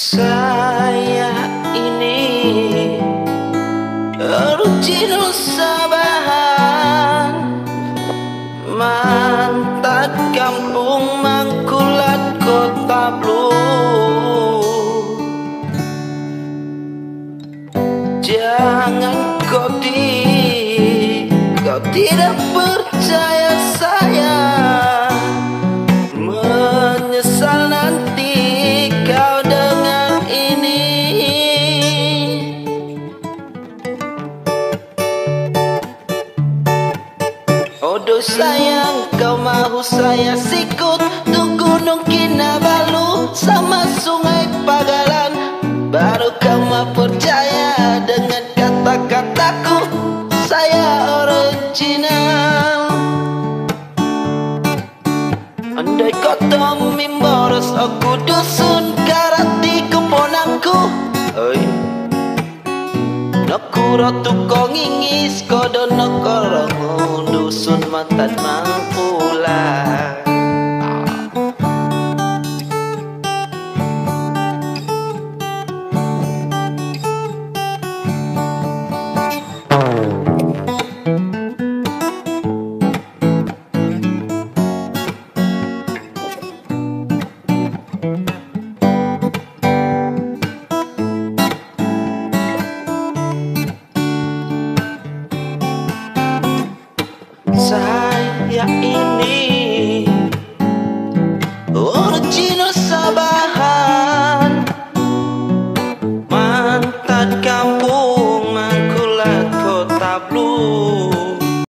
Saya ini original Sabahan, mantap kampung Mangkulat Kota Blue. Jangan kau tidak percaya saya, menyesal nanti kau dengar ini. Odo sayang, kau mahu saya sikut tuh Gunung Kinabalu sama Sungai Pagalan, baru kau mau percaya dengan kata-kataku. Saya original. Andai kata mimboros aku dusun karati keponangku, oi nokuro tukong ingis kodo nokorongo dusun mantan Mangkulat. Saya